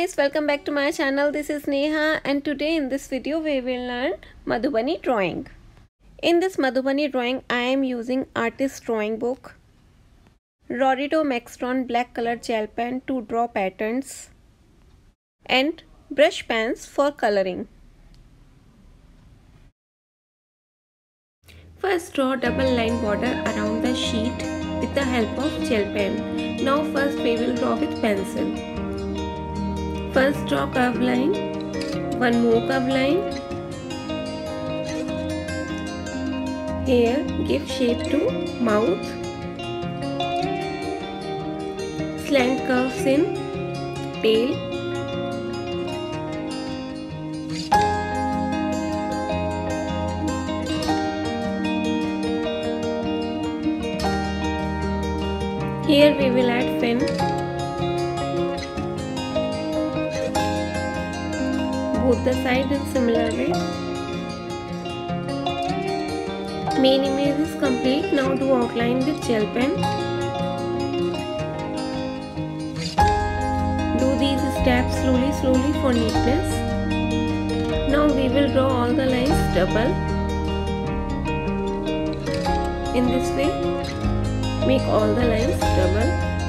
guys, welcome back to my channel. This is Neha and today in this video we will learn Madhubani drawing. In this Madhubani drawing I am using artist drawing book, Rorito Maxtron black color gel pen to draw patterns and brush pens for coloring. First draw double line border around the sheet with the help of gel pen. Now first we will draw with pencil. First draw curve line, one more curve line. Here give shape to mouth, slant curves in tail, here we will add fin, both the sides in similar way. Main image is complete. Now do outline with gel pen. Do these steps slowly for neatness. Now we will draw all the lines double. In this way, make all the lines double.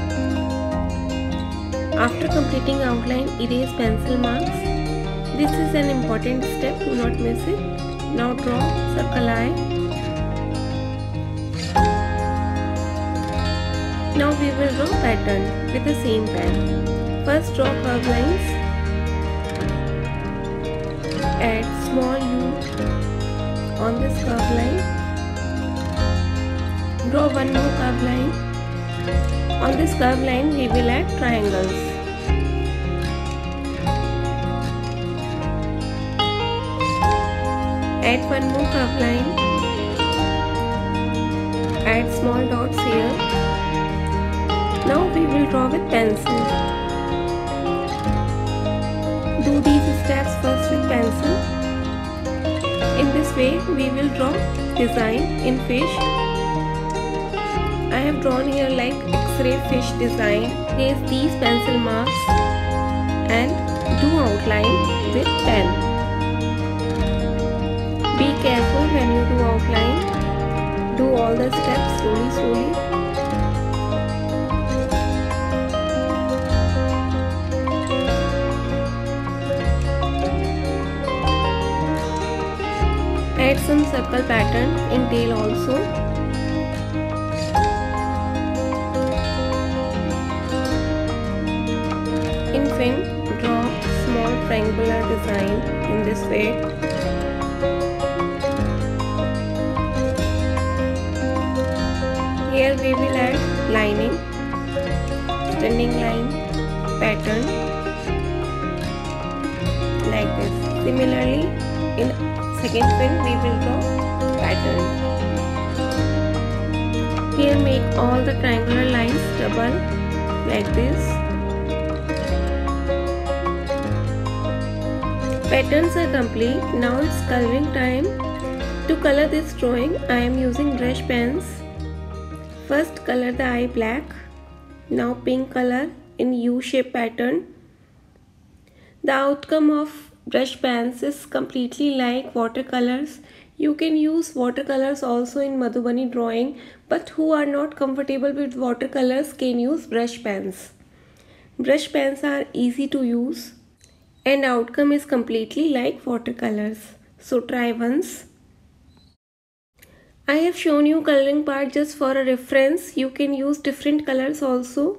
After completing outline, erase pencil marks. This is an important step, do not miss it. Now draw circle eye. Now we will draw pattern with the same pen. First draw curve lines. Add small U on this curve line. Draw one more curve line. On this curve line we will add triangles. Add one more curve line. Add small dots here. Now we will draw with pencil. Do these steps first with pencil. In this way we will draw design in fish. I have drawn here like X-ray fish design. Place these pencil marks and do outline with pen. Be careful when you do outline. Do all the steps slowly. Add some circle pattern in tail also. In fin, draw small triangular design in this way. Here we will add lining, standing line, pattern like this. Similarly, in second fin we will draw pattern. Here make all the triangular lines double like this. Patterns are complete. Now it's coloring time. To color this drawing I am using brush pens. First color the eye black. Now pink color in U-shape pattern. The outcome of brush pens is completely like watercolors. You can use watercolors also in Madhubani drawing, but who are not comfortable with watercolors can use brush pens. Brush pens are easy to use and outcome is completely like watercolors. So try once. I have shown you coloring part just for a reference. You can use different colors also.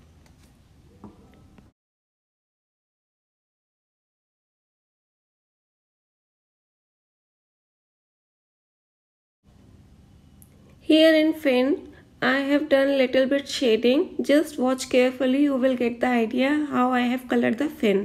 Here in fin, I have done little bit shading. Just watch carefully, you will get the idea how I have colored the fin.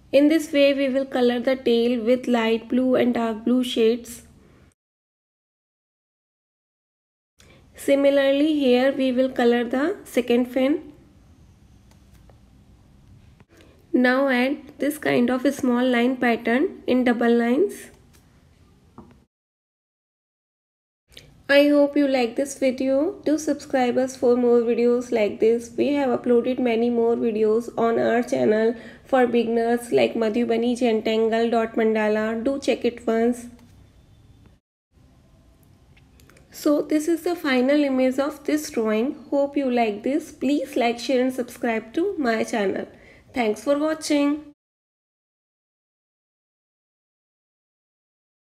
In this way we will color the tail with light blue and dark blue shades. Similarly here we will color the second fin. Now add this kind of a small line pattern in double lines. I hope you like this video. Do subscribe us for more videos like this. We have uploaded many more videos on our channel for beginners like Madhubani Gentangle dot mandala. Do check it once. So this is the final image of this drawing. Hope you like this. Please like, share and subscribe to my channel. Thanks for watching.